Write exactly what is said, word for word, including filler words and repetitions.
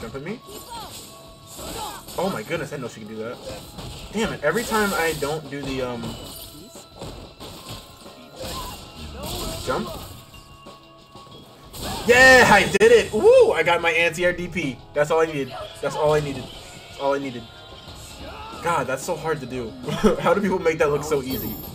jump at me? Oh my goodness, I didn't know she could do that. Damn it, every time I don't do the, um... jump? Yeah, I did it! Woo! I got my anti-air D P. That's all I needed. That's all I needed. That's all I needed. God, that's so hard to do. How do people make that look so easy?